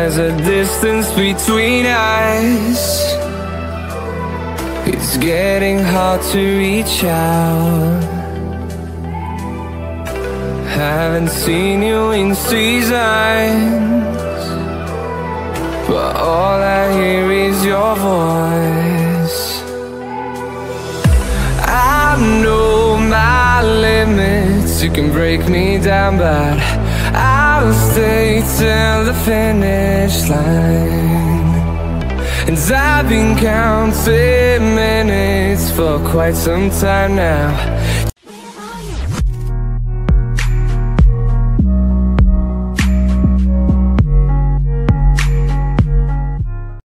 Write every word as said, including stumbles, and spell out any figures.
there's a distance between us. It's getting hard to reach out. Haven't seen you in seasons, but all I hear is your voice. I know my limits, you can break me down, but I'll stay till the finish line. And I've been counting minutes for quite some time now,